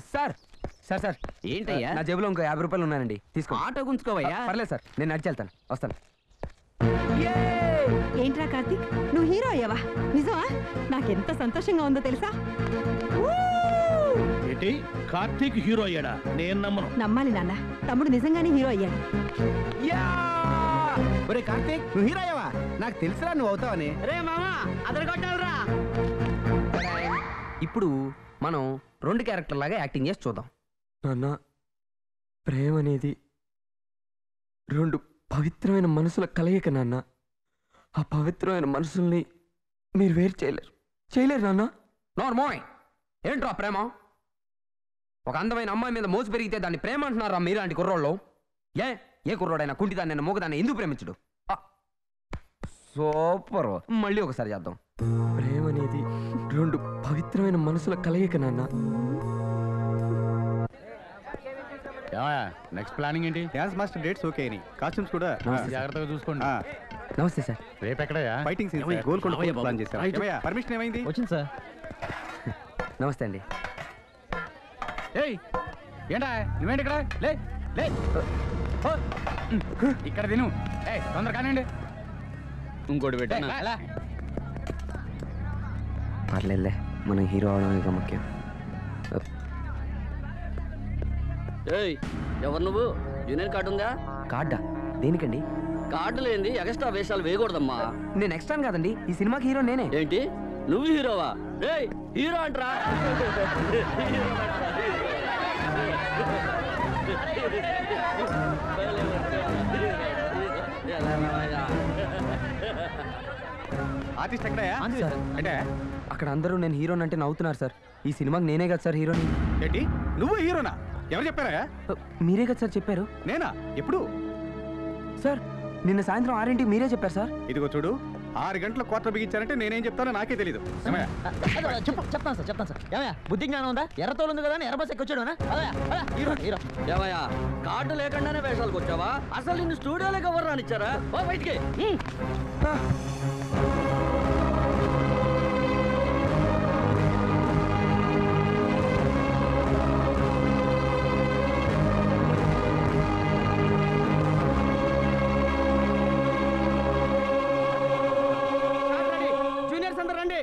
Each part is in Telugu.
సార్ సార్ సార్ ఏంటయ్యా? నా జేబులో ఇంకో 50 రూపాయలు ఉన్నాయండి, తీసుకో. ఆటో గుంచుకోవయ్యా. పర్లేదు సార్, నేను నడిచి వెళ్తాను, వస్తాను. ఏంట్రా కార్తీక్, నువ్వు హీరో అయ్యావా? నిజమా? నాకెంత సంతోషంగా ఉందో తెలుసా? ఏంటి కార్తీక్ హీరో అయ్యాడా? నేను నమ్మను. నమ్మాలి నాన్న, తమ్ముడు నిజంగానే హీరో అయ్యాడు. ఒరే కార్తీక్, నువ్వు హీరో అయ్యావా? నాకు తెలుసురా నువ్వు అవుతావని. రే మామా, అదరగొట్టాలరా. ఇప్పుడు మనం 2 క్యారెక్టర్ లాగా యాక్టింగ్ చేసి చూద్దాం. నాన్న, ప్రేమ అనేది 2 పవిత్రమైన మనసుల కలయిక నాన్న. ఆ పవిత్రమైన మనసుల్ని మీరు వేరు చేయలేరు నాన్న. నార్మోయ్, ఏంట్రా ప్రేమ? ఒక అందమైన అమ్మాయి మీద మోసు పెరిగితే దాన్ని ప్రేమ అంటున్నారా మీలాంటి కుర్రోళ్ళు? ఏ కుర్రోడైనా కుంటిదాన్ని నేను మూగదాన్ని ఎందుకు ప్రేమించడు? సూపర్, మళ్ళీ ఒకసారి చేద్దాం. ప్రేమ అనేది 2 పవిత్రమైన మనసుల కలయిక నాన్న. నెక్స్ట్ ప్లానింగ్ ఏంటి? డాన్స్ మాస్టర్ డేట్స్ ఓకే అని, కాస్ట్యూమ్స్ కూడా జాగ్రత్తగా చూసుకోండి. నమస్తే సార్. రేపు ఎక్కడయా? ఫైటింగ్ సీన్స్ గోల్కొండ ప్లాన్ చేశారు. ఏమయ్యా, పర్మిషన్ ఏమైంది? వచ్చింది సార్. నమస్తే అండి. ఏయ్ ఏంటా నువ్వేంటి ఇక్కడ? లే లే ఇక్కడ తిను. ఏయ్ తొందర కానివ్వండి. ఇంకోటి పెట్టా. పర్లేదులే, మనం హీరో అవడం ఇక ముఖ్యం. ఏయ్, ఎవరు నువ్వు? యూనియన్ కార్డు ఉందా? కార్డా? దేనికండి? కార్డు లేని ఎక్స్ట్రా వేషాలు వేయకూడదమ్మా. నేను ఎక్స్ట్రా కాదండి, ఈ సినిమాకి హీరో నేనే. ఏంటి, నువ్వు హీరోవా? ఏయ్, హీరో అంటరా? ఆర్టిస్ట్ ఎక్కడయా? అంటే అక్కడ అందరూ నేను హీరోని అంటే నవ్వుతున్నారు సార్. ఈ సినిమాకి నేనే కదా సార్ హీరోని. ఏంటి, నువ్వు హీరోనా? ఎవరు చెప్పారా? మీరే కదా సార్ చెప్పారు. నేనా? ఎప్పుడు సార్? నిన్న సాయంత్రం 6 మీరే చెప్పారు సార్. ఇదిగో చూడు, 6 గంటల క్వార్టర్ బిగించారంటే నేనేం చెప్తానో నాకే తెలీదు. చెప్తాను సార్. ఏమయ్యా, బుద్ధి జ్ఞానం ఉందా? ఎర్రతోలు ఉంది కదా, ఎర్ర బస్ ఎక్కొచ్చాడు. Hero hero. ఏమయ్యా, కార్డు లేకుండానే వేషాలకు వచ్చావా? అసలు నిన్ను స్టూడియోలోకి ఎవరు రానిచ్చారా? ఓ బయటికి. జూనియర్స్ అందరూ రండి.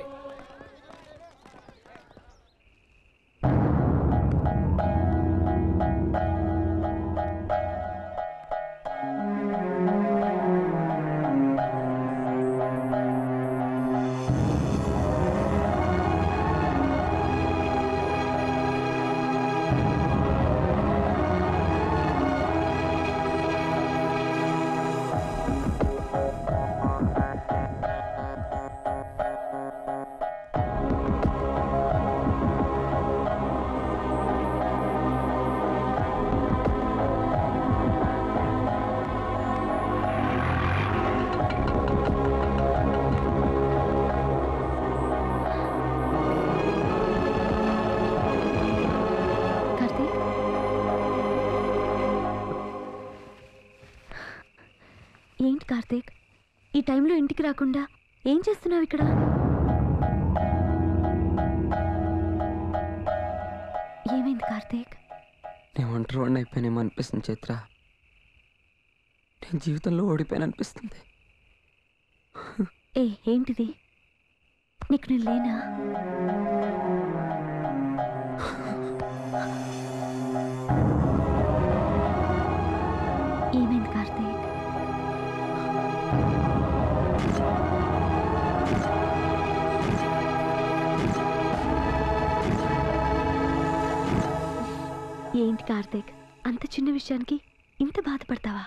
ఏంటి కార్తీక్, ఈ టైంలో ఇంటికి రాకుండా ఏం చేస్తున్నావు ఇక్కడ? ఏమైంది కార్తీక్? నేను ఒంటరివాడిని అయిపోయానేమో అనిపిస్తుంది చైత్ర. నేను జీవితంలో ఓడిపోయాను అనిపిస్తుంది. ఏంటిది? నీకు నేను లేనా? ఏమైంది కార్తీక్? ఏంటి కార్తీక్, అంత చిన్న విషయానికి ఇంత బాధపడతావా?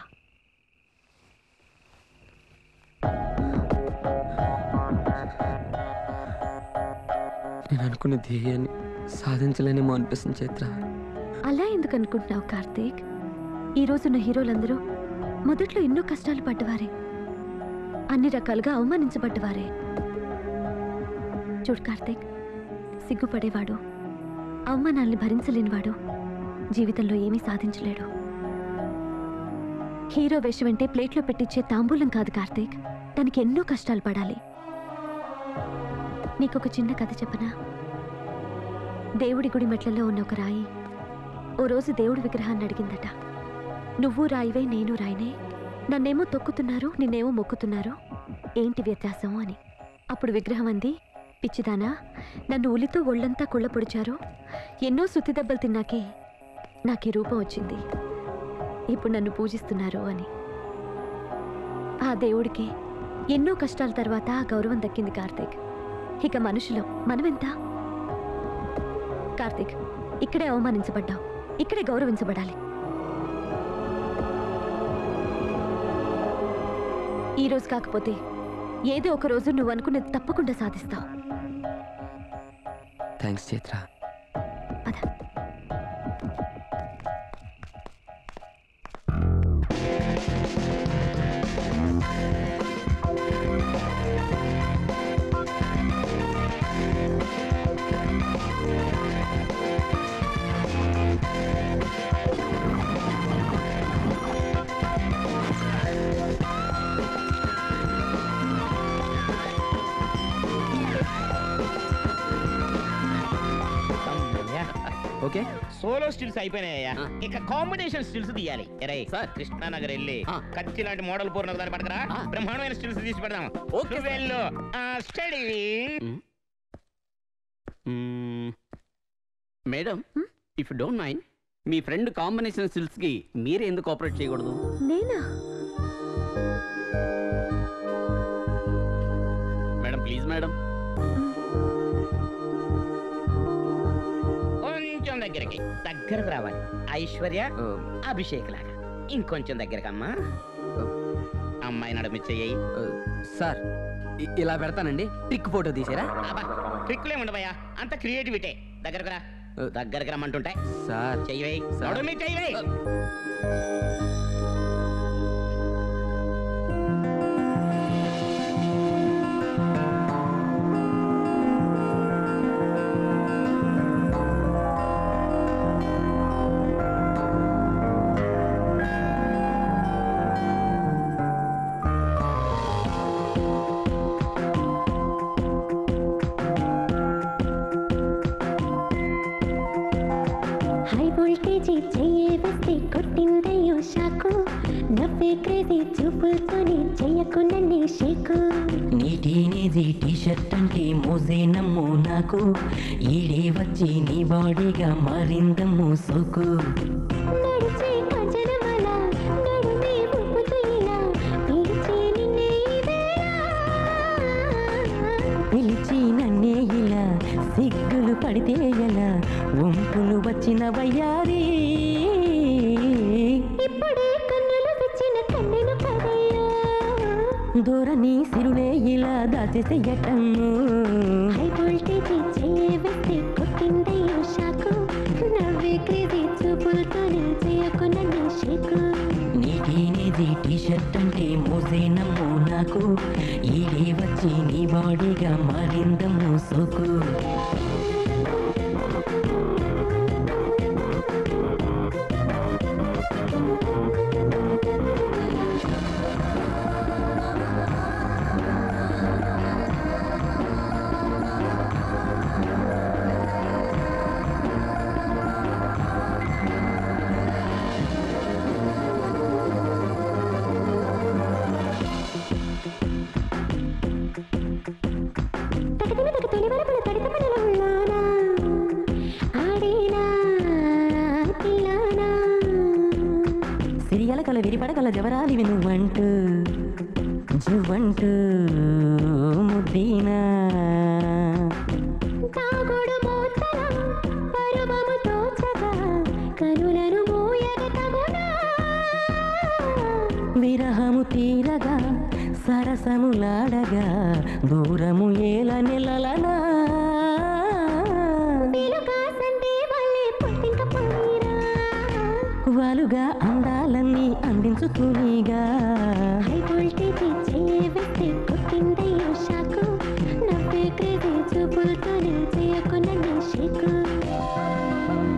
నేను అనుకున్న ధ్యేయాన్ని సాధించలేనేమో అనిపిస్తుంది చైత్ర. అలా ఎందుకు అనుకుంటున్నావు కార్తీక్? ఈ రోజున్న హీరోలందరూ మొదట్లో ఎన్నో కష్టాలు పడ్డవారే, అన్ని రకాలుగా అవమానించబడ్డవారే. చూడు కార్తీక్, సిగ్గుపడేవాడు, అవమానాల్ని భరించలేనివాడు జీవితంలో ఏమీ సాధించలేడు. హీరో వేషం అంటే ప్లేట్లో పెట్టించే తాంబూలం కాదు కార్తీక్, దానికి ఎన్నో కష్టాలు పడాలి. నీకొక చిన్న కథ చెప్పనా? దేవుడి గుడి మెట్లలో ఉన్న ఒక రాయి ఓ రోజు దేవుడి విగ్రహాన్ని అడిగిందట, నువ్వు రాయివే నేను రాయినే, నన్నేమో తొక్కుతున్నారు నిన్నేమో మొక్కుతున్నారు, ఏంటి వ్యత్యాసం అని. అప్పుడు విగ్రహం అంది, పిచ్చిదానా, నన్ను ఉలితో ఒళ్ళంతా కుళ్ళ పొడిచారు, ఎన్నో సుత్తి దెబ్బలు తిన్నాకే నాకు ఈ రూపం వచ్చింది, ఇప్పుడు నన్ను పూజిస్తున్నారు అని. ఆ దేవుడికి ఎన్నో కష్టాల తర్వాత ఆ గౌరవం దక్కింది కార్తీక్. ఇక మనుషులు మనమెంత? కార్తీక్, ఇక్కడే అవమానించబడ్డావు, ఇక్కడే గౌరవించబడాలి. ఈ రోజు కాకపోతే ఏదో ఒక రోజు నువ్వు అనుకున్నది తప్పకుండా సాధిస్తావు. థ్యాంక్స్ చైత్ర. పద. ఓకే, సోలో స్టిల్స్ అయిపోయినాయ్యా, ఇక కాంబినేషన్ స్టిల్స్ తీయాలి. ఎరే సార్. కృష్ణానగర్ వెళ్ళి కత్తి లాంటి మోడల్ పూర్ణ దాన్ని పడకరా, బ్రహ్మాండమైన స్టిల్స్ తీసి పెడదాం. ఓకే వెళ్ళు study. Madam, if don't mind, మీ ఫ్రెండ్ కాంబినేషన్ స్టిల్స్ కి మీరే ఎందుకు ఆపరేట్ చేయకూడదు? నేనా? Madam please madam. కొంచెం దగ్గరకు రావాలి. ఐశ్వర్య అభిషేక్ లాగా ఇంకొంచెం దగ్గరకు. అమ్మా అమ్మాయి నడుమిచ్చేయి. సార్ ఇలా పెడతానండి, ట్రిక్ ఫోటో తీసారా? ట్రిక్లే ఉండవయ్యా, అంత క్రియేటివిటీ. దగ్గరకు రా, దగ్గరకు రమ్మంటుంటే. సార్ చెయ్యి, నడుమి చెయ్యి. కొట్టిందయ్యో షాకు, నవ్వే క్రేజీ చూపులతోనే చెయ్యకు నన్నే షేకు. నీ టీనేజీ టీషర్ట్ అంటే మోజే నమ్ము నాకు, ఈడే వచ్చి నీ బాడీగా మారిందమ్ము సోకు. నడిచే కజనమల నడుమే ఊపుతూ ఇలా పిలిచే నిన్నే పిలిచి నన్నే ఇలా సిగ్గులు పడితే ఎలా, వంపులు వచ్చిన వయ్యారి. ఇప్పుడే కన్నులు వచ్చిన కన్నెను పదయ్యా, దూరని సిరులే ఇలా దాచేసేయటము. హై వోల్టేజీ చెయ్యే వేస్తే కొట్టిందయ్యో షాకు, నవ్వే క్రేజీ చూపులతోనే చెయ్యకు నన్నే షేకు. నీ టీనేజీ టీషర్ట్ అంటే మోజే నమ్ము నాకు, ఈడే వచ్చి నీ బాడీగా మారిందమ్ము సోకు. సిరియలకల విరిపడగల జవరాలివి నువ్వంటూ జువ్వంటూ ముద్దీనా. తాగుడు మోతల పరువము తోచగా కనులను మోయగ తగునా. విరహము తీరగా సరసములాడగా దూరము ఏల నెలలనా. వాలుగా అందాలన్నీ అందించుతూనీగా. హై వోల్టేజీ చెయ్యే వేస్తే కొట్టిందయ్యో షాకు, నవ్వే క్రేజీ చూపులతోనే చెయ్యకు నన్నే షేకు.